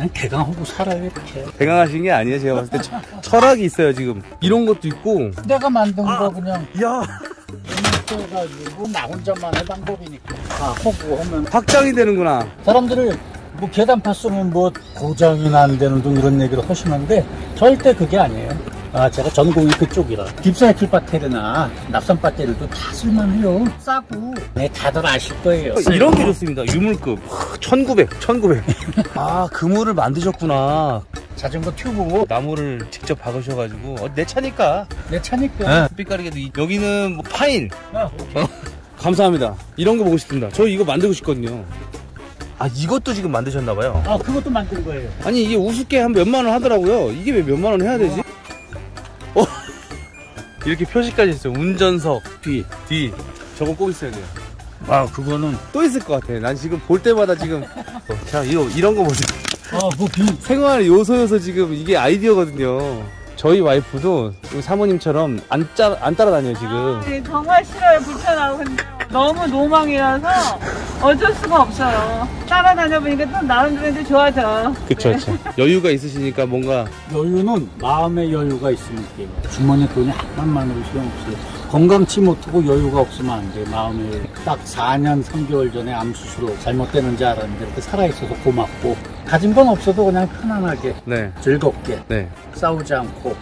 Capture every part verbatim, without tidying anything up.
그냥 개강하고 살아요 이렇게. 개강하신 게 아니에요. 제가 봤을 때 처, 철학이 있어요 지금. 이런 것도 있고. 내가 만든 아, 거 그냥 야 해가지고 나 혼자만의 방법이니까 다 하고 하면 확장이 되는구나. 사람들이 뭐 계단파 쓰면 뭐 고장이 난다는 등 이런 얘기를 하시는데 절대 그게 아니에요. 아, 제가 전공이 그쪽이라. 딥사이클 배터리나 납산 배터리도 다 쓸만해요. 싸고. 네, 다들 아실 거예요. 이런 게 좋습니다. 유물급. 천구백, 천구백. 아, 그물을 만드셨구나. 자전거 튜브. 나무를 직접 박으셔가지고. 어, 내 차니까. 내 차니까. 네. 빛깔이게도 여기는 뭐 파인. 아, 어? 감사합니다. 이런 거 보고 싶습니다. 저 이거 만들고 싶거든요. 아, 이것도 지금 만드셨나봐요. 아, 그것도 만든 거예요. 아니, 이게 우습게 한 몇만 원 하더라고요. 이게 왜 몇만 원 해야 되지? 어? 이렇게 표시까지 있어요. 운전석 뒤, 뒤. 저거 꼭 있어야 돼요. 아, 그거는. 또 있을 것 같아. 난 지금 볼 때마다 지금. 어, 자, 이거, 이런 거 보세요. 아, 뭐, 비. 생활 요소여서 지금 이게 아이디어거든요. 저희 와이프도 사모님처럼 안, 짜, 안 따라다녀요, 지금. 아, 네, 정말 싫어요. 불편하고. 근데 너무 노망이라서 어쩔 수가 없어요. 따라다녀보니까 또 나름대로 이제 좋아져. 그쵸, 네. 그쵸. 여유가 있으시니까 뭔가. 여유는 마음의 여유가 있으니까. 주머니에 돈이 하나만으로 소용없어요. 건강치 못하고 여유가 없으면 안 돼. 마음의 여유. 딱 사 년 삼 개월 전에 암 수술로 잘못되는지 알았는데 이렇게 살아있어서 고맙고. 가진 건 없어도 그냥 편안하게. 네. 즐겁게. 네. 싸우지 않고.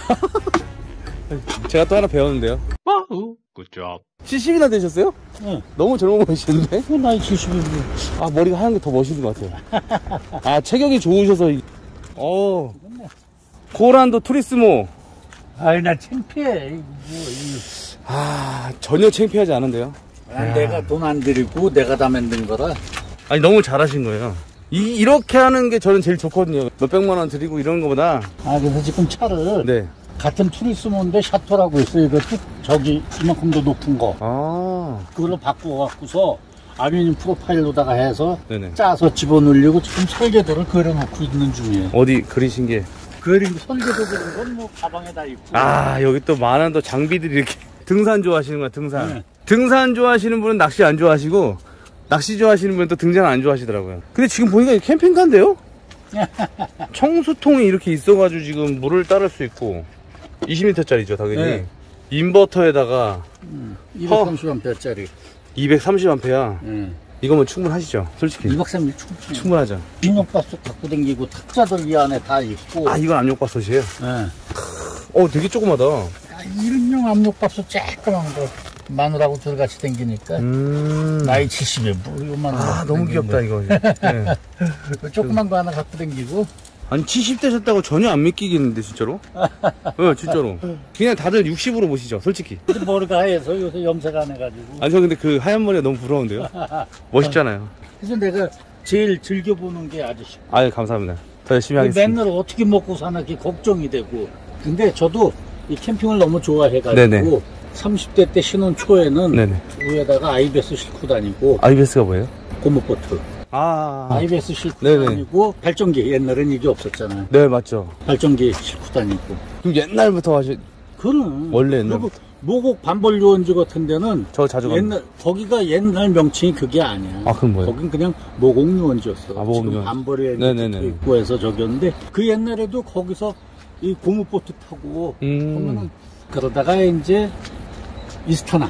제가 또 하나 배웠는데요. 와우, 굿잡. 칠십이나 되셨어요? 응. 너무 젊어 보이시는데? 그 나이 칠십이고. 아, 머리가 하얀 게 더 멋있는 것 같아요. 아, 체격이 좋으셔서. 어. 고란도 투리스모. 아이, 나 창피해. 뭐, 이. 아, 전혀 창피하지 않은데요? 아, 내가 돈 안 들이고 내가 다 만든 거라. 아니, 너무 잘하신 거예요. 이, 이렇게 하는 게 저는 제일 좋거든요. 몇백만 원 드리고 이런 거보다. 아, 그래서 지금 차를. 네. 같은 투리스모인데 샤토라고 있어요. 이거 쭉 저기 이만큼 더 높은 거. 아. 그걸로 바꿔갖고서 알루미늄 프로파일로다가 해서 네네. 짜서 집어넣으려고 지금 설계도를 그려놓고 있는 중이에요. 어디 그리신 게? 그림 설계도 그린 건 뭐 가방에 다 있고. 아, 여기 또 많은 또 장비들이 이렇게. 등산 좋아하시는 거야, 등산. 네. 등산 좋아하시는 분은 낚시 안 좋아하시고, 낚시 좋아하시는 분은 또 등산 안 좋아하시더라고요. 근데 지금 보니까 캠핑카인데요? 청수통이 이렇게 있어가지고 지금 물을 따를 수 있고, 이십 리터짜리죠, 당연히. 네. 인버터에다가 음, 이백삼십 암페어짜리. 이백삼십 암페어. 음. 이거면 충분하시죠, 솔직히. 이백삼십 충분해요. 충분하죠. 빈용밥솥 갖고 다니고 탁자들 이 안에 다 있고. 아, 이건 압력밥솥이에요? 네. 어, 되게 조그마다. 아, 일인용 압력밥솥 쬐끄만 거. 마누라하고 둘 같이 댕기니까. 음. 나이 칠십에 뭐 이것만. 아, 너무 귀엽다, 이거. 네. 조그만 거 하나 갖고 다니고. 아니, 칠십 대셨다고 전혀 안 믿기겠는데, 진짜로? 네, 진짜로. 그냥 다들 육십으로 보시죠, 솔직히. 근데 머리가 하얘서 요새 염색 안 해가지고. 아니, 저 근데 그 하얀 머리가 너무 부러운데요? 멋있잖아요. 그래서 내가 제일 즐겨보는 게 아저씨. 아유, 감사합니다. 더 열심히 하겠습니다. 맨날 어떻게 먹고 사나 그게 걱정이 되고. 근데 저도 이 캠핑을 너무 좋아해가지고. 네네. 삼십 대 때 신혼 초에는. 네네. 위에다가 아이베스 싣고 다니고. 아이비에스가 뭐예요? 고무보트. 아. 아이베스 싣고 네네. 다니고. 발전기. 옛날엔 이게 없었잖아요. 네, 맞죠. 발전기 싣고 다니고. 그럼 옛날부터 하시, 그럼. 원래 옛날. 그리고 모곡 반벌유원지 같은 데는. 저 자주 갑니다. 옛날, 거기가 옛날 명칭이 그게 아니야. 아, 그럼 뭐예요? 거긴 그냥 모곡유원지였어. 아, 모곡유원지. 지금 반벌에 네네네. 있고 해서 저기였는데, 그 옛날에도 거기서 이 고무보트 타고, 음. 보면은, 그러다가 이제, 이스타나.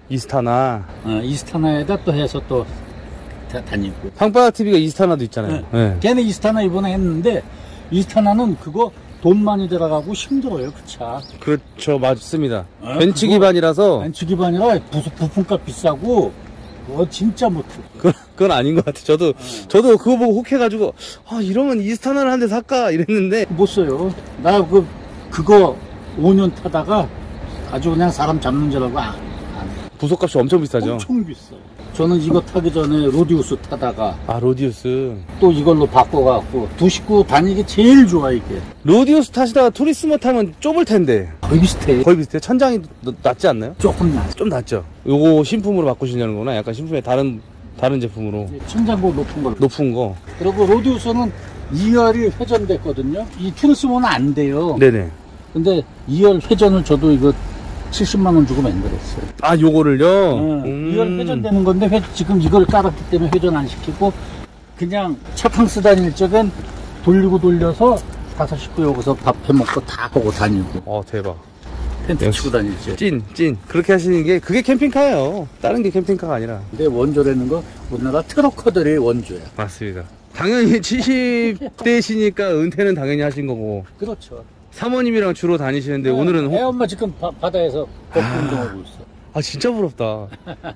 이스타나. 어, 이스타나에다 또 해서 또 다, 다니고. 황바다티비가 이스타나도 있잖아요. 네. 네. 걔네 이스타나 이번에 했는데, 이스타나는 그거 돈 많이 들어가고 힘들어요, 그 차. 그렇죠, 맞습니다. 어, 벤츠 그거- 기반이라서. 벤츠 기반이라 부수, 부품값 비싸고, 그거 진짜 못해. 그건, 그건 아닌 것 같아요. 저도, 저도 그거 보고 혹해가지고, 아, 이러면 이스타나를 한 대 살까? 이랬는데. 못 써요. 나 그, 그거 오 년 타다가 아주 그냥 사람 잡는 줄 알고 안, 안. 부속값이 엄청 비싸죠. 엄청 비싸. 저는 이거 타기 전에 로디우스 타다가 아, 로디우스. 또 이걸로 바꿔갖고 두 식구 다니기 제일 좋아 이게. 로디우스 타시다가 투리스모 타면 좁을 텐데. 거의 비슷해. 거의 비슷해요. 천장이 너- 낮지 않나요? 조금 나. 좀 낮죠. 요거 신품으로 바꾸시려는 거구나. 약간 신품의 다른 다른 제품으로 천장고 높은 걸로. 높은 거. 그리고 로디우스는 이 열이 회전됐거든요. 이 투리스모는 안 돼요. 네네. 근데 이 열 회전을 저도 이거 칠십만 원 주고 만들었어요. 아, 요거를요. 응. 음. 이 열 회전되는 건데 회, 지금 이걸 깔았기 때문에 회전 안 시키고 그냥 차탕 쓰 다닐 적엔 돌리고 돌려서 다섯 식구 여기서 밥 해먹고 다 하고 다니고 어, 대박. 텐트 치고 다니지. 찐, 찐. 그렇게 하시는 게, 그게 캠핑카예요. 다른 게 캠핑카가 아니라. 근데 원조라는 거 우리나라 트럭커들이 원조야. 맞습니다. 당연히 칠십 대시니까 은퇴는 당연히 하신 거고. 그렇죠. 사모님이랑 주로 다니시는데 오늘은 애 홍... 엄마 지금 바, 바다에서 걷기 운동하고 있어. 아, 진짜 부럽다.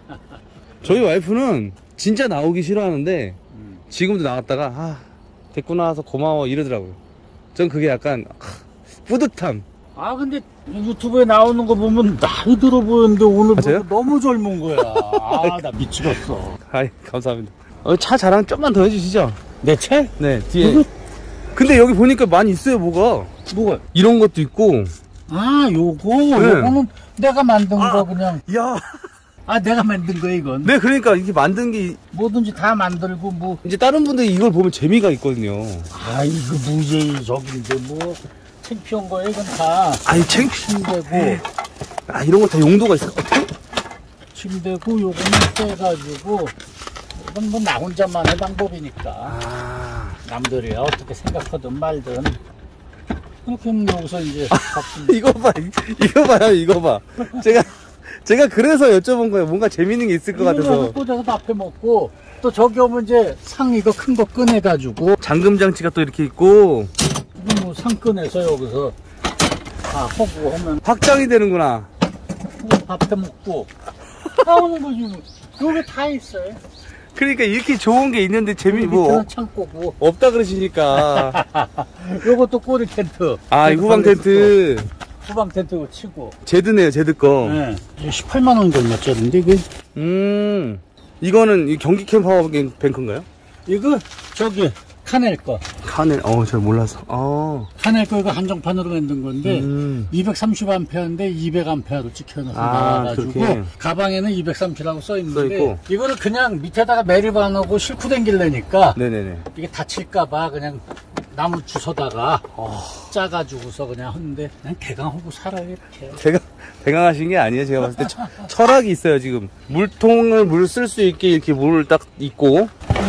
저희 와이프는 진짜 나오기 싫어하는데 음. 지금도 나갔다가 아, 데리고 나와서 고마워 이러더라고요. 전 그게 약간 아, 뿌듯함. 아 근데 유튜브에 나오는 거 보면 나이 들어 보이는데 오늘 맞아요? 보고 너무 젊은 거야. 아 나 미치겠어. 아이, 감사합니다. 어, 차 자랑 좀만 더 해주시죠. 내 차? 네, 뒤에. 이거? 근데 여기 보니까 많이 있어요, 뭐가. 뭐가? 이런 것도 있고. 아 요거 요거는 내가 만든 아. 거 그냥. 야. 아 내가 만든 거 이건. 네, 그러니까 이렇게 만든 게 뭐든지 다 만들고 뭐. 이제 다른 분들이 이걸 보면 재미가 있거든요. 아 이거 무제적인데 뭐 창피한 거야 이건 다. 아니, 챙 침대고 아, 이런 거 다 용도가 있어. 침대고 요거는 떼가지고 이건 뭐 나 혼자만의 방법이니까. 아. 남들이 어떻게 생각하든 말든 그렇게 하면 여기서 이제 바쁜 이거 봐, 이- 이거 봐요, 이거 봐. 제가, 제가 그래서 여쭤본 거예요. 뭔가 재밌는 게 있을 것 같아서. 꽂아서 밥해 먹고 또 저기 오면 이제 상 이거 큰 거 꺼내가지고 잠금 장치가 또 이렇게 있고, 이거 뭐 상 꺼내서 여기서 다 하고 하면 확장이 되는구나. 밥해 먹고 나오는 거지 뭐. 여기 다 있어요. 그러니까 이렇게 좋은 게 있는데 재미, 뭐, 밑에는 창고고 없다 그러시니까. 요것도 꼬리 텐트. 아, 이 후방 텐트. 후방 텐트 치고. 제드네요, 제드 거. 네. 십팔만 원 얼마짜리인데 이게? 음. 이거는 이 경기 캠 파워뱅크인가요? 이거 저기 카넬 거. 카넬, 어, 잘 몰라서. 어. 카넬 거 이거 한정판으로 만든 건데 음. 이백삼십 앰페어인데 이백 앰페어로 찍혀놔서 아, 나와가지고 그렇게. 가방에는 이백삼십이라고 써 있는데 써있고. 이거를 그냥 밑에다가 매립 안 하고 싣고 다길래니까 네네네. 이게 다칠까봐 그냥 나무 주워다가 짜가지고서 그냥 하는데 그냥 개강하고 살아요 이렇게. 제가 대강하신 게 아니에요. 제가 봤을 때 철, 철학이 있어요, 지금. 물통을 물 쓸 수 있게 이렇게 물을 딱 있고.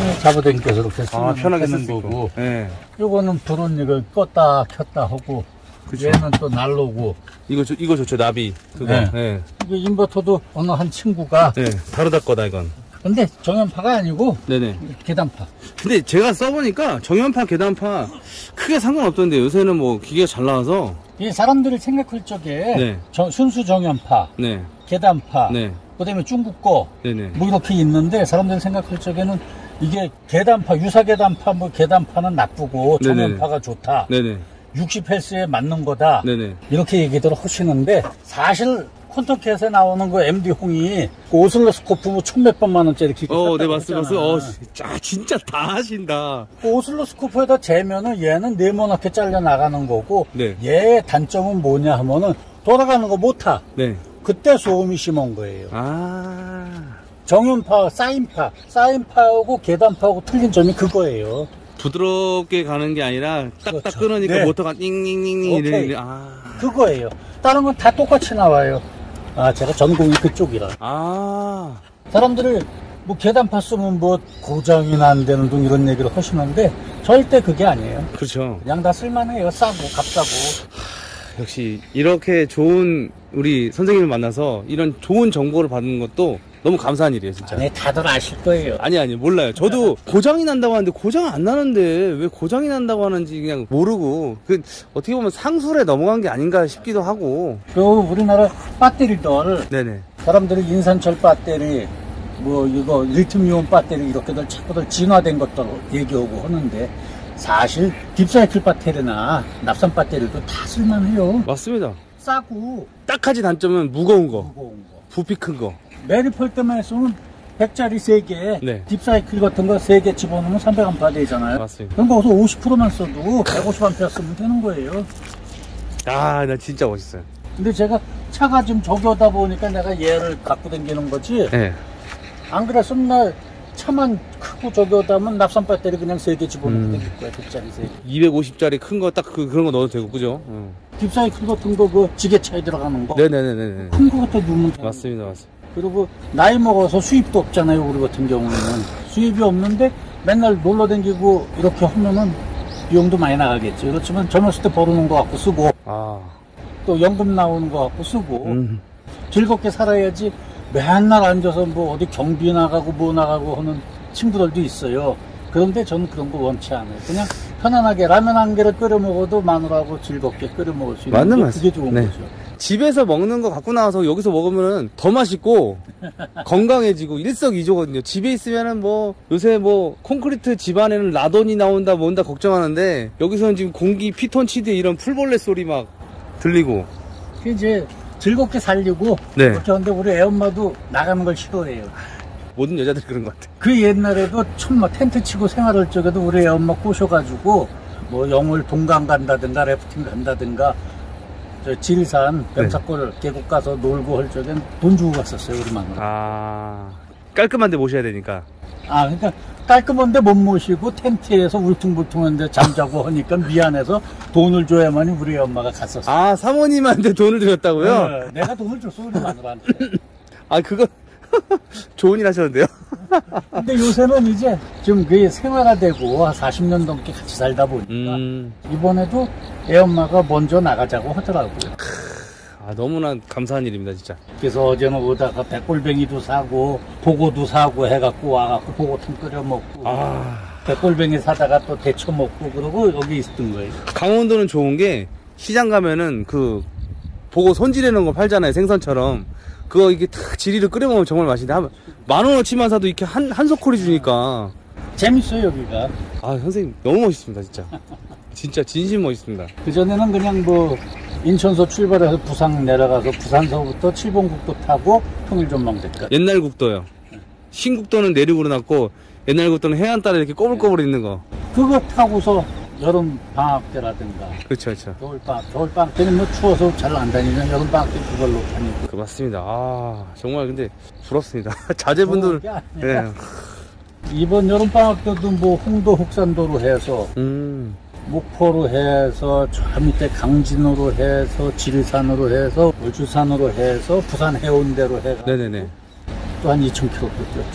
잡아당겨서 이렇게 쓰면 아, 편하게 쓸 되는 수 있고. 거고. 네. 요거는 불은 이거 껐다 켰다 하고 그쵸. 얘는 또 난로고. 이거, 좋- 이거 좋죠, 나비. 그거. 네. 네. 이게 인버터도 어느 한 친구가 네. 다르다 거다, 이건. 근데 정연파가 아니고 네네. 계단파. 근데 제가 써보니까 정연파, 계단파 크게 상관없던데 요새는 뭐 기계가 잘 나와서. 이 사람들이 생각할 적에 네. 저- 순수 정연파, 네. 계단파, 네. 그다음에 중국 거 네네. 뭐 이렇게 있는데 사람들이 생각할 적에는 이게 계단파, 유사 계단파, 뭐 계단파는 나쁘고 네네. 정연파가 좋다. 네네. 육십 헬스에 맞는 거다. 네네. 이렇게 얘기들 하시는데 사실 콘텐츠에 나오는 그 엠디 홍이 그 오슬로스코프 뭐 천몇 번만 원짜리 기계 어, 네, 샀다고 맞습니다. 했잖아. 어, 자, 진짜 다 하신다. 그 오슬로스코프에다 재면은 얘는 네모나게 잘려 나가는 거고 네. 얘의 단점은 뭐냐 하면은 돌아가는 거 못 타. 네. 그때 소음이 심한 거예요. 아. 정연파, 사인파, 사인파하고 계단파하고 틀린 점이 그거예요. 부드럽게 가는 게 아니라 딱딱 그렇죠. 끊으니까 네. 모터가 띵띵띵띵 오케이. 이러는데 아. 그거예요. 다른 건 다 똑같이 나와요. 아, 제가 전공이 그쪽이라. 아. 사람들이 뭐 계단파 쓰면 뭐 고장이 안 되는 등 이런 얘기를 하시는데 절대 그게 아니에요. 그렇죠. 그냥 다 쓸만해요. 싸고 값싸고. 역시 이렇게 좋은 우리 선생님을 만나서 이런 좋은 정보를 받는 것도 너무 감사한 일이에요, 진짜. 네, 다들 아실 거예요. 아니 아니 몰라요. 저도 고장이 난다고 하는데 고장 안 나는데 왜 고장이 난다고 하는지 그냥 모르고 그 어떻게 보면 상술에 넘어간 게 아닌가 싶기도 하고. 그리고 우리나라 배터리들 네네. 사람들이 인산철 배터리 뭐 이거 리튬이온 배터리 이렇게들 자꾸들 진화된 것들 얘기하고 하는데 사실 딥사이클 배터리나 납산 배터리도 다 쓸만해요. 맞습니다. 싸고 딱하지 단점은 무거운 거, 무거운 거. 부피 큰 거. 매립할 때만 했으면 백짜리 세 개, 네. 딥사이클 같은 거 세 개 집어넣으면 삼백 앰페어 되잖아요. 맞습니다. 그럼 거기서 오십 퍼센트만 써도 백오십 앰페어 쓰면 되는 거예요. 아, 나 진짜 멋있어요. 근데 제가 차가 좀 저기 오다 보니까 내가 얘를 갖고 다니는 거지. 네. 안 그랬으면 나 차만 크고 저기 오다 보면 납산 배터리 그냥 세 개 집어넣고 음. 다닐 거야. 백짜리 세 개. 이백오십짜리 큰 거 딱 그, 그런 거 넣어도 되고, 그죠? 응. 딥사이클 같은 거 그 지게차에 들어가는 거. 네네네네. 큰 거 갖다 넣으면 돼. 맞습니다, 맞습니다. 그리고 나이 먹어서 수입도 없잖아요. 우리 같은 경우는 수입이 없는데 맨날 놀러 다니고 이렇게 하면은 비용도 많이 나가겠죠. 그렇지만 젊었을 때 벌어놓은 거 갖고 쓰고 아, 또 연금 나오는 거 갖고 쓰고 음. 즐겁게 살아야지. 맨날 앉아서 뭐 어디 경비 나가고 뭐 나가고 하는 친구들도 있어요. 그런데 저는 그런 거 원치 않아요. 그냥 편안하게 라면 한 개를 끓여 먹어도 마누라하고 즐겁게 끓여 먹을 수 있는 맞는 게 말씀. 그게 좋은 네. 거죠. 집에서 먹는 거 갖고 나와서 여기서 먹으면 더 맛있고 건강해지고 일석이조거든요. 집에 있으면은 뭐 요새 뭐 콘크리트 집안에는 라돈이 나온다 뭔다 걱정하는데 여기서는 지금 공기 피톤치드 이런 풀벌레 소리 막 들리고. 그게 이제 즐겁게 살려고 네. 그렇게 하는데 우리 애엄마도 나가는 걸 싫어해요. 모든 여자들이 그런 것 같아. 그 옛날에도 천막 텐트 치고 생활할 적에도 우리 애엄마 꼬셔가지고 뭐 영월 동강 간다든가 래프팅 간다든가 저 지리산 뱀사골 계곡 가서 놀고 할 적엔 돈 주고 갔었어요 우리 마누라. 아, 깔끔한데 모셔야 되니까. 아 그러니까 깔끔한데 못 모시고 텐트에서 울퉁불퉁한데 잠자고 하니까 미안해서 돈을 줘야만이 우리 엄마가 갔었어요. 아, 사모님한테 돈을 드렸다고요? 네, 내가 돈을 줬어 우리 마누라한테. 아, 그거 좋은 일 하셨는데요? 근데 요새는 이제 좀 그게 생활화되고 한 사십 년 넘게 같이 살다 보니까 음, 이번에도 애엄마가 먼저 나가자고 하더라고요. 아, 너무나 감사한 일입니다, 진짜. 그래서 어제는 오다가 백골뱅이도 사고 보고도 사고 해갖고 와갖고 보고탕 끓여 먹고 아, 백골뱅이 사다가 또 데쳐 먹고 그러고 여기 있었던 거예요. 강원도는 좋은 게 시장 가면은 그 보고 손질해놓은 거 팔잖아요, 생선처럼. 그거 이게 탁 지리를 끓여 먹으면 정말 맛있는데 한 만 원어치만 사도 이렇게 한, 한 소콜이 주니까. 재밌어요 여기가. 아, 선생님 너무 멋있습니다, 진짜. 진짜 진심 멋있습니다. 그전에는 그냥 뭐 인천서 출발해서 부산 내려가서 부산서부터 칠봉국도 타고 통일전망대까지. 옛날 국도요. 신국도는 내륙으로 났고 옛날 국도는 해안 따라 이렇게 꼬불꼬불 있는 거. 그거 타고서 여름 방학 때라든가 그렇죠, 그렇죠. 겨울 방학, 겨울 방학 때는 뭐 추워서 잘 안 다니면 여름 방학 때 그걸로 다니고. 그 맞습니다. 아, 정말 근데 부럽습니다. 자제분들. 그게 아니라 네. 이번 여름 방학 때도 뭐 홍도 흑산도로 해서 음. 목포로 해서 저 밑에 강진으로 해서 지리산으로 해서 울주산으로 해서 부산 해운대로 해서 네네네. 또 한 이천 킬로미터 뛰었죠.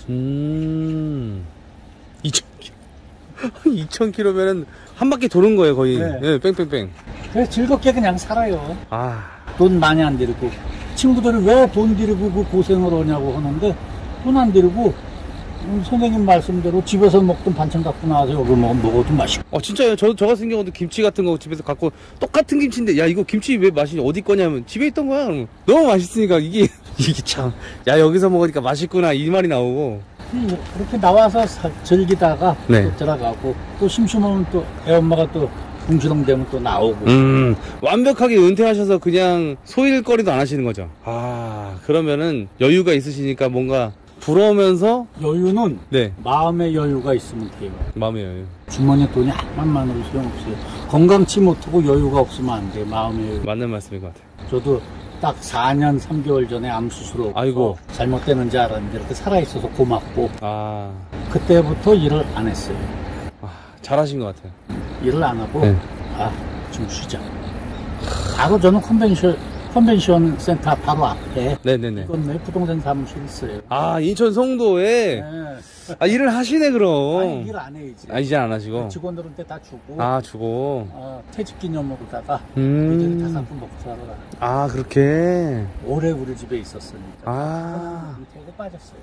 음. 이천 킬로미터. 이천 킬로미터면은 한 바퀴 도는 거예요, 거의. 네. 네, 뺑뺑뺑. 그래서 즐겁게 그냥 살아요. 아, 돈 많이 안 들이고 친구들이 왜 돈 들이고 그 고생을 하냐고 하는데 돈 안 들이고 음, 선생님 말씀대로 집에서 먹던 반찬 갖고 나와서 여기 먹으면 먹어도 맛있고. 어, 진짜요. 저, 저 같은 경우도 김치 같은 거 집에서 갖고 똑같은 김치인데, 야, 이거 김치 왜 맛이 어디 거냐면 집에 있던 거야. 그러면 너무 맛있으니까 이게, 이게 참, 야, 여기서 먹으니까 맛있구나. 이 말이 나오고. 그렇게 나와서 사- 즐기다가 네. 또 들어가고 또 심심하면 또 애엄마가 또 붕치동 되면 또 나오고. 음, 완벽하게 은퇴하셔서 그냥 소일거리도 안 하시는 거죠. 아, 그러면은 여유가 있으시니까 뭔가 부러우면서, 여유는 네, 마음의 여유가 있으면 돼요. 마음의 여유. 주머니에 돈이 한만만으로 소용없어요. 건강치 못하고 여유가 없으면 안 돼요. 마음의 여유. 맞는 말씀인 것 같아요. 저도 딱 사 년 삼 개월 전에 암 수술을 하고 아이고. 잘못되는지 알았는데 이렇게 살아있어서 고맙고 아, 그때부터 일을 안 했어요. 아 잘하신 것 같아요. 일을 안 하고 네. 아, 좀 쉬자. 바로 저는 컨벤션 컨벤션 센터 바로 앞에 네네네. 이건 내 부동산 사무실 있어요. 아, 인천 송도에, 네. 아, 일을 하시네, 그럼. 아니 일 안 해 이제. 아, 이제 안 하시고. 직원들한테 다 주고 아, 주고. 어, 퇴직 기념으로다가 음. 이들이 다 갖고 먹고 살아라. 아, 그렇게. 오래 우리 집에 있었으니까. 아, 밑에고 빠졌어요.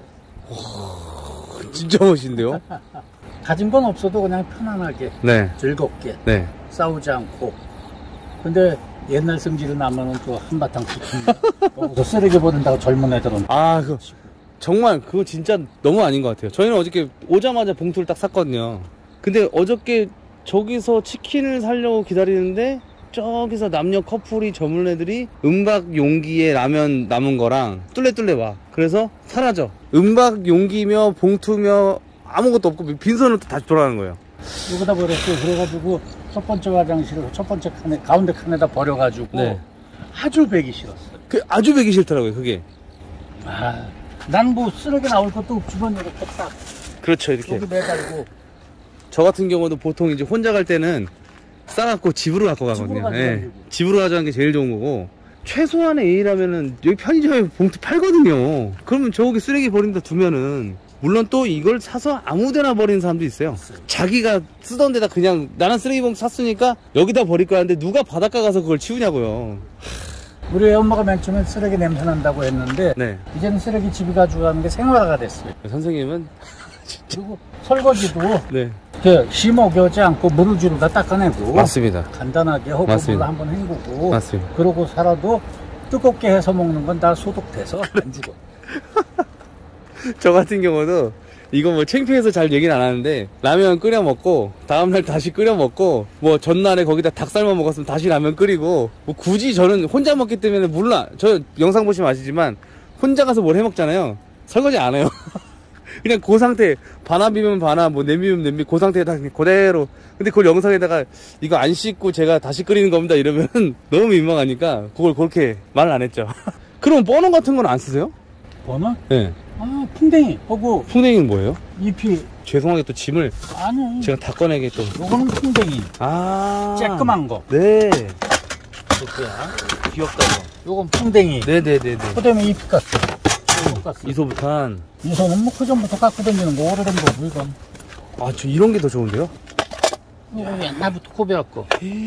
진짜 멋있는데요? 가진 건 없어도 그냥 편안하게 네, 즐겁게 네. 싸우지 않고. 근데 옛날 성질을 나면은 또 한바탕 붙습니다. 거기서 쓰레기 버린다고 젊은 애들은. 아, 그, 정말, 그거 진짜 너무 아닌 것 같아요. 저희는 어저께 오자마자 봉투를 딱 샀거든요. 근데 어저께 저기서 치킨을 사려고 기다리는데, 저기서 남녀 커플이 젊은 애들이 은박 용기에 라면 남은 거랑 뚫레뚫레 와. 그래서 사라져. 은박 용기며 봉투며 아무것도 없고 빈손으로 다시 돌아가는 거예요. 여기다 버렸어요. 그래가지고 첫 번째 화장실을 첫 번째 칸에, 가운데 칸에다 버려가지고 네. 아주 배기 싫었어요. 그 아주 배기 싫더라고요, 그게. 아, 난 뭐 쓰레기 나올 것도 없지만 이렇게 딱 그렇죠, 이렇게. 여기 매달고. 저 같은 경우도 보통 이제 혼자 갈 때는 싸갖고 집으로 갖고 가거든요. 집으로 예. 가져가지고. 집으로 가져가는 게 제일 좋은 거고, 최소한의 A라면은 여기 편의점에 봉투 팔거든요. 그러면 저기 쓰레기 버린다 두면은 물론 또 이걸 사서 아무데나 버리는 사람도 있어요. 자기가 쓰던 데다 그냥 나는 쓰레기 봉투 샀으니까 여기다 버릴 거야 하는데 누가 바닷가 가서 그걸 치우냐고요. 우리 엄마가 맨 처음에 쓰레기 냄새 난다고 했는데 네. 이제는 쓰레기 집에 가져가는 게 생활화가 됐어요. 선생님은 그리고 설거지도 네. 그 심어겨지 않고 물을 주로 다 닦아내고 맞습니다. 간단하게 허브물로 맞습니다. 한번 헹구고 맞습니다. 그러고 살아도 뜨겁게 해서 먹는 건 다 소독돼서 안 죽어. 저 같은 경우도 이거 뭐 창피해서 잘 얘기는 안 하는데 라면 끓여 먹고 다음날 다시 끓여 먹고 뭐 전날에 거기다 닭 삶아 먹었으면 다시 라면 끓이고 뭐 굳이 저는 혼자 먹기 때문에 몰라. 저 영상 보시면 아시지만 혼자 가서 뭘 해 먹잖아요. 설거지 안 해요. 그냥 그 상태 반합 비면 반합 뭐 냄비 비면 냄비 그 상태에다 그냥 그대로. 근데 그걸 영상에다가 이거 안 씻고 제가 다시 끓이는 겁니다 이러면 너무 민망하니까 그걸 그렇게 말을 안 했죠. 그럼 버너 같은 건 안 쓰세요? 버너? 네. 아 풍뎅이 하고 풍뎅이는 뭐예요? 잎이 죄송하게 또 짐을 아니 제가 다 꺼내게 또. 요거는 풍뎅이 아. 쬐끄만 거 네. 이거야. 귀엽다. 요건 풍뎅이 네네네네. 그다음에 잎이 깠어 깠어 이소부탄. 이 손은 뭐 그전부터 갖고 다니는 거 오래된 거고 이건 아, 저 이런 게 더 좋은데요? 이거 옛날부터 코베였고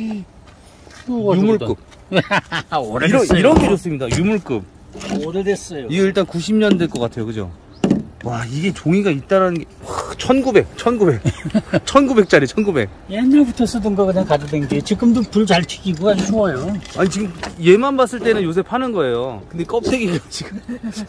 유물급. 이런, 오래됐어요. 이런 게 좋습니다. 유물급. 오래됐어요. 이거 일단 구십 년대 것 같아요. 그죠? 와, 이게 종이가 있다라는 게, 와, 천구백, 천구백. 천구백짜리, 천구백. 옛날부터 쓰던 거 그냥 가져댄 게 지금도 불 잘 튀기고 아주 좋아요. 아니, 지금 얘만 봤을 때는 요새 파는 거예요. 근데 껍데기가 지금.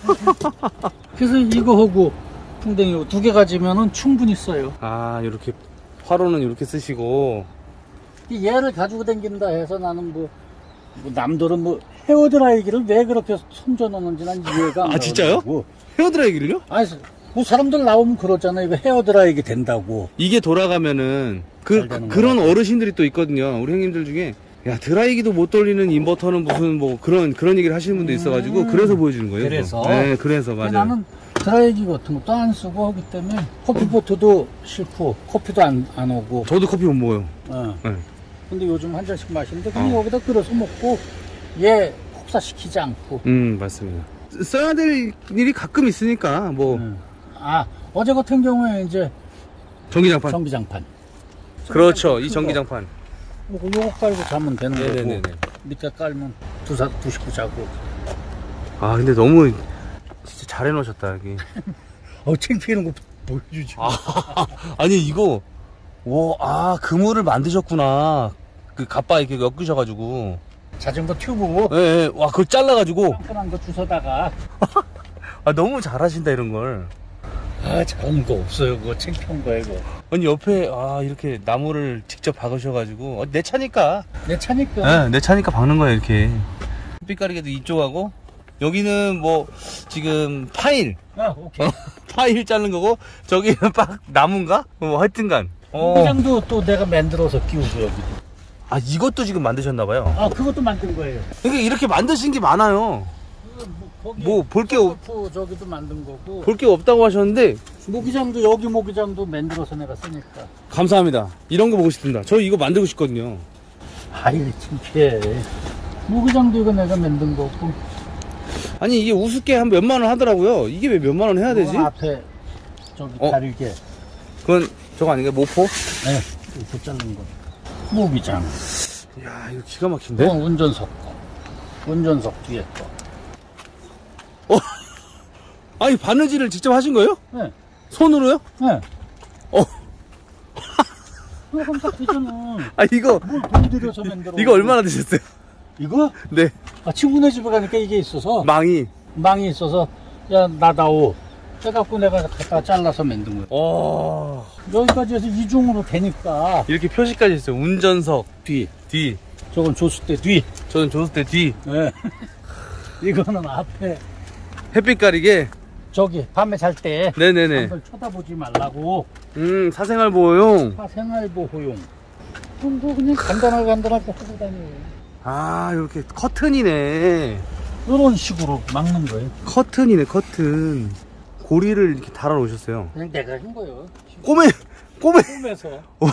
그래서 이거 하고 풍뎅이 두 개 가지면은 충분히 써요. 아, 이렇게, 화로는 이렇게 쓰시고. 이 얘를 가지고 다닌다 해서 나는 뭐, 뭐 남들은 뭐 헤어드라이기를 왜 그렇게 손져 놓는지 난 이해가 안 아, 진짜요? 가고. 헤어드라이기를요? 아니, 뭐 사람들 나오면 그러잖아. 이거 헤어드라이기 된다고. 이게 돌아가면은 그, 잘 되는 그 그런 거야. 어르신들이 또 있거든요. 우리 형님들 중에 야 드라이기도 못 돌리는 인버터는 무슨 뭐 그런 그런 얘기를 하시는 분도 있어가지고 음, 그래서 보여주는 거예요. 그래서? 그거. 네, 그래서 맞아요. 나는 드라이기 같은 것도 안 쓰고 하기 때문에 커피포트도 싫고 커피도 안, 안 오고. 저도 커피 못 먹어요. 어. 네. 근데 요즘 한 잔씩 마시는데 그냥 어. 여기다 끓여서 먹고 얘 폭사시키지 않고. 음 맞습니다. 써야 될 일이 가끔 있으니까 뭐 음. 아 어제 같은 경우에 이제 전기장판. 전기장판. 그렇죠. 이 그거. 전기장판. 요거, 요거 깔고 자면 되는 네네네네. 거고 밑에 깔면 두, 사, 두 식구 자고. 아 근데 너무 진짜 잘 해놓으셨다 여기. 어 창피하는 거 보여주지. 아 아니 이거 오아 그물을 만드셨구나. 그 갑바 이렇게 엮으셔가지고. 자전거 튜브 예, 예. 와 그걸 잘라가지고. 깐깐한 거 주워다가. 아 너무 잘하신다 이런 걸. 아 잘하는 거 없어요. 그거 창피한 거야 이거. 아니 옆에 아 이렇게 나무를 직접 박으셔가지고 어, 내 차니까. 내 차니까. 네, 내 차니까 박는 거야 이렇게. 햇빛가리개도 이쪽하고 여기는 뭐 지금 파일 아 오케이. 파일 자른 거고 저기는 빡 나무인가? 뭐 하여튼간. 어. 공장도 또 내가 만들어서 끼우고 여기도. 아 이것도 지금 만드셨나봐요. 아 그것도 만든 거예요. 그러니까 이렇게 만드신 게 많아요. 뭐 볼 게 없, 프 저기도 만든 거고. 볼 게 없다고 하셨는데 모기장도 여기 모기장도 만들어서 내가 쓰니까. 감사합니다. 이런 거 보고 싶습니다. 저 이거 만들고 싶거든요. 아이 창피해. 모기장도 이거 내가 만든 거고. 아니 이게 우습게 한 몇만 원 하더라고요. 이게 왜 몇만 원 해야 되지? 이건 앞에 저기 어? 다리게. 그건 저거 아닌가요? 모포? 네. 이렇게 자른 거. 모기장. 이야 이거 기가 막힌데? 이건 운전석 거. 운전석 뒤에 거. 어? 아니 바느질을 직접 하신 거예요? 네. 손으로요? 네. 어? 그럼 딱 되잖아. 아 이거 뭘돈 들여서 만들어. 이거 얼마나 드셨어요? 이거? 네 아, 친구네 집에 가니까 이게 있어서. 망이. 망이 있어서 야 나다오 해갖고 내가 갖다 잘라서 만든 거야. 와 여기까지 해서 이중으로 되니까. 이렇게 표시까지 있어요. 운전석 뒤 뒤. 저건 줬을 때 뒤. 저는 줬을 때 뒤. 네. 이거는 앞에 햇빛 가리개. 저기 밤에 잘 때 네네네. 남들 쳐다보지 말라고. 음 사생활 보호용. 사생활보호용. 그럼 뭐 그냥 간단하게 간단하게 하고 다녀요. 아 이렇게 커튼이네. 이런 식으로 막는 거예요. 커튼이네 커튼. 고리를 이렇게 달아 놓으셨어요. 그냥 내가 한 거예요. 꼬매 꼬매. 꿈에서.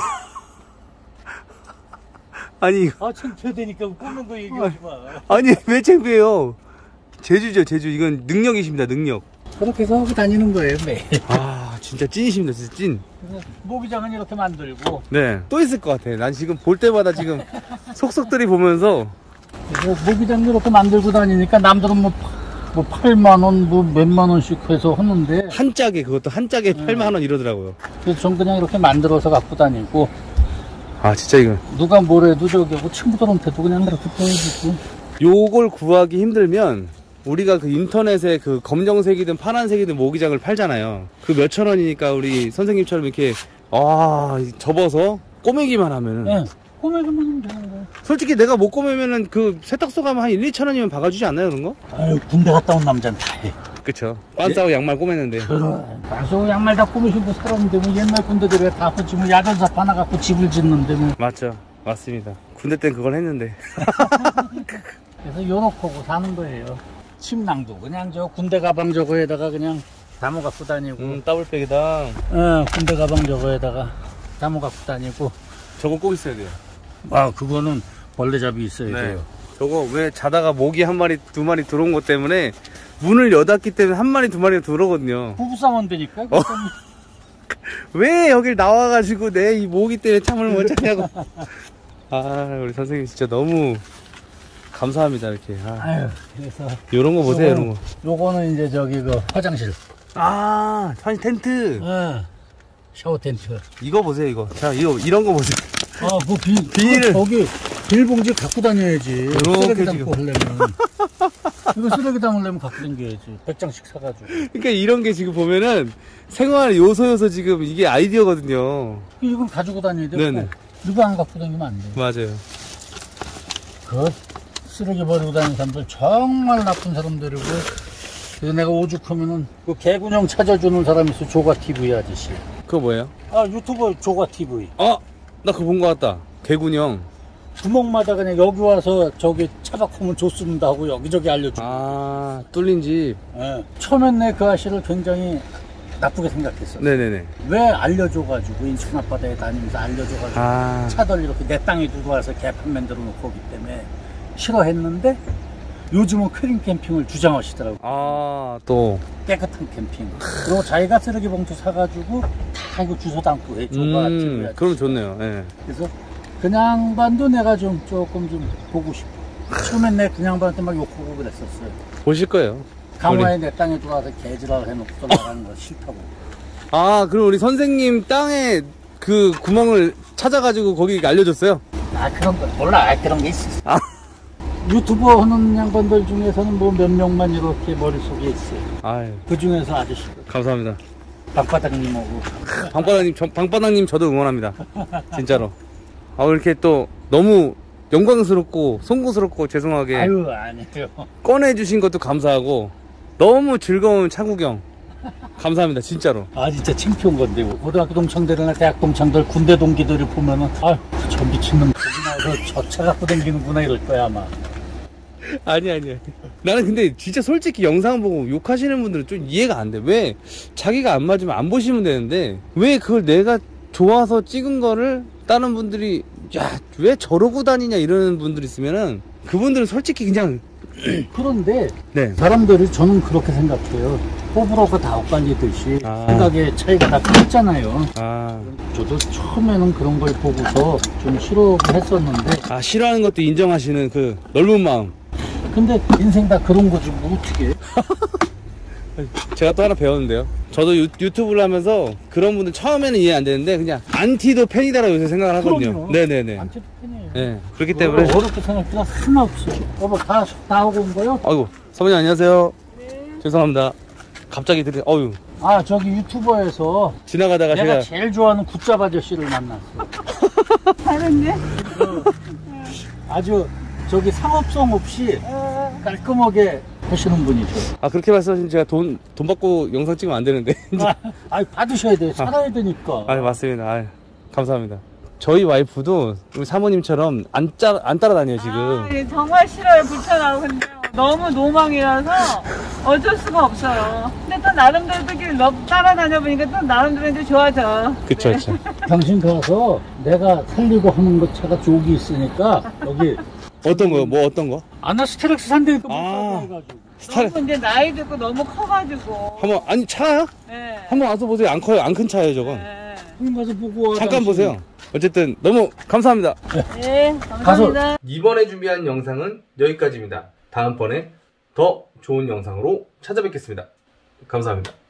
아니 아 창피하다니까 꾸는 거 얘기하지 마. 아니 왜 창피해요? 제주죠 제주. 이건 능력이십니다 능력. 그렇게 해서 하고 다니는 거예요 매일. 아 진짜 찐이십니다, 진짜 찐. 그래서 모기장은 이렇게 만들고 네. 또 있을 것 같아. 난 지금 볼 때마다 지금 속속들이 보면서. 그래서 모기장 이렇게 만들고 다니니까 남들은 뭐, 뭐 팔만 원, 뭐 몇만 원씩 해서 하는데 한 짝에, 그것도 한 짝에 팔만 원 이러더라고요. 그래서 전 그냥 이렇게 만들어서 갖고 다니고 아, 진짜 이거. 누가 뭐래도 저기 뭐 친구들한테도 그냥 그렇게 보여주고. 요걸 구하기 힘들면 우리가 그 인터넷에 그 검정색이든 파란색이든 모기장을 팔잖아요. 그 몇천 원이니까 우리 선생님처럼 이렇게 아 접어서 꼬매기만 하면은 예, 꼬매기만 하면 되는 거예요. 솔직히 내가 못 꼬매면은 그 세탁소 가면 한 일, 이천 원이면 박아주지 않나요, 그런 거? 아유, 군대 갔다 온 남자는 다 해. 그쵸. 빤스하고 양말 꼬매는데. 그래서 양말 다 꼬매시고 살았는데 뭐 옛날 군대들이 다 하지 뭐 야전삽 하나 갖고 집을 짓는데 뭐. 맞죠. 맞습니다. 군대 땐 그걸 했는데. 그래서 요렇게 하고 사는 거예요. 침낭도 그냥 저 군대 가방 저거에다가 그냥 담아 갖고 다니고. 음, 더블백이다. 어, 군대 가방 저거에다가 담아 갖고 다니고. 저거 꼭 있어야 돼요. 아, 그거는 벌레잡이 있어야 네. 돼요. 저거 왜 자다가 모기 한 마리, 두 마리 들어온 것 때문에 문을 여닫기 때문에 한 마리, 두 마리가 들어오거든요. 부부싸움 되니까. 어? 왜 여길 나와가지고 내 이 모기 때문에 참을 못 참냐고. 아, 우리 선생님 진짜 너무 감사합니다, 이렇게. 아, 아유, 그래서. 요런 거 보세요, 요거는, 요런 거. 요거는 이제 저기 그 화장실. 아, 한 텐트. 어, 샤워 텐트. 이거 보세요, 이거. 자, 이거, 이런 거 보세요. 아, 그 비, 비닐을. 그 저기, 비닐봉지 갖고 다녀야지. 이렇게 쓰레기 지금. 담고 하려면. 이거 쓰레기 담으려면 갖고 다녀야지. 백 장씩 사가지고. 그러니까 이런 게 지금 보면은 생활 요소 요소 지금 이게 아이디어거든요. 이건 가지고 다녀야 되고. 네네. 누가 안 갖고 다니면 안 돼. 맞아요. 그 쓰레기 버리고 다니는 사람들 정말 나쁜 사람들이고. 그래서 내가 오죽하면은 그 개군형 찾아주는 사람이 있어. 조가티브이 아저씨. 그거 뭐예요? 아, 유튜버 조가티브이. 어? 나 그거 본 거 같다. 개군형. 주먹마다 그냥 여기 와서 저기 차박하면 좋습니다 하고 여기저기 알려주고. 아, 뚫린 집. 예. 처음엔 내 그 아씨를 굉장히 나쁘게 생각했어. 네네네. 왜 알려줘가지고 인천 앞바다에 다니면서 알려줘가지고 아. 차들 이렇게 내 땅에 두고 와서 개판 만들어 놓고 오기 때문에 싫어했는데 요즘은 퀘링 캠핑을 주장하시더라고. 아, 또. 깨끗한 캠핑. 그리고 자기가 쓰레기 봉투 사가지고 다 이거 주워 담고 해. 음, 그럼 좋네요. 예. 그래서 그냥 반도 내가 좀 조금 좀 보고 싶어. 처음엔 내 그냥 반한테 막 욕하고 그랬었어요. 보실 거예요. 강화에 내 땅에 들어와서 개지랄 해놓고 나가는 거 싫다고. 아, 그럼 우리 선생님 땅에 그 구멍을 찾아가지고 거기 알려줬어요? 아, 그런 거 몰라. 아, 그런 게 있어. 아. 유튜버 하는 양반들 중에서는 뭐 몇 명만 이렇게 머릿속에 있어요. 아유, 그 중에서 아저씨 감사합니다. 방바닥님하고. 방바닥님, 저, 방바닥님 저도 응원합니다. 진짜로. 아, 이렇게 또 너무 영광스럽고 송구스럽고 죄송하게 아유, 아니에요. 꺼내주신 것도 감사하고 너무 즐거운 차구경 감사합니다, 진짜로. 아, 진짜 창피한 건데. 고등학교 동창들이나 대학 동창들, 군대 동기들이 보면은 아, 저 미친놈 거기 나서 저 차 갖고 다니는구나 이럴 거야 아마. 아니 아니 아니. 나는 근데 진짜 솔직히 영상 보고 욕하시는 분들은 좀 이해가 안 돼. 왜 자기가 안 맞으면 안 보시면 되는데 왜 그걸 내가 좋아서 찍은 거를 다른 분들이 야 왜 저러고 다니냐 이러는 분들이 있으면은 그분들은 솔직히 그냥 그런데 네. 사람들이 저는 그렇게 생각해요. 호불호가 다 엇갈리듯이 아. 생각의 차이가 다 크잖아요. 아, 저도 처음에는 그런 걸 보고서 좀 싫어했었는데 아 싫어하는 것도 인정하시는 그 넓은 마음. 근데 인생 다 그런 거지 뭐 어떻게 해? 제가 또 하나 배웠는데요. 저도 유, 유튜브를 하면서 그런 분들 처음에는 이해 안 되는데 그냥 안티도 팬이다라고 요새 생각을 하거든요. 그럼요. 네네네. 안티도 팬이에요. 네, 그렇기 때문에. 어렵게 생각할 필요 하나 없어. 여보 다, 다 하고 온 거요? 아이고, 사모님 안녕하세요. 죄송합니다. 갑자기 들이, 어유 아 저기 유튜버에서 지나가다가 내가 제가. 제일 좋아하는 굿잡 아저씨를 만났어. 다른데? 아주 저기 상업성 없이 어, 깔끔하게 하시는 분이죠. 아, 그렇게 말씀하시면 제가 돈, 돈 받고 영상 찍으면 안 되는데. 아, 아니, 받으셔야 돼요. 살아야 되니까. 아, 맞습니다. 아, 감사합니다. 저희 와이프도 우리 사모님처럼 안, 짜, 안 따라다녀요, 지금. 아, 예, 정말 싫어요. 불편하고. 근데 너무 노망이라서 어쩔 수가 없어요. 근데 또 나름대로끼리 따라다녀 보니까 또 나름대로 이제 좋아져. 그쵸, 네. 그쵸. 당신 가서 내가 살리고 하는 거 차가 쪽이 있으니까 여기 어떤 거요? 뭐 어떤 거? 아나스테렉스 산다니까 못 아. 사고 해가지고. 스타일. 너무 이제 나이 듣고 너무 커가지고. 한번, 아니, 차야? 네. 한번 와서 보세요. 안 커요. 안 큰 차예요, 저건. 네. 형님 가서 보고 와. 잠깐 당신. 보세요. 어쨌든 너무 감사합니다. 네, 감사합니다. 이번에 준비한 영상은 여기까지입니다. 다음번에 더 좋은 영상으로 찾아뵙겠습니다. 감사합니다.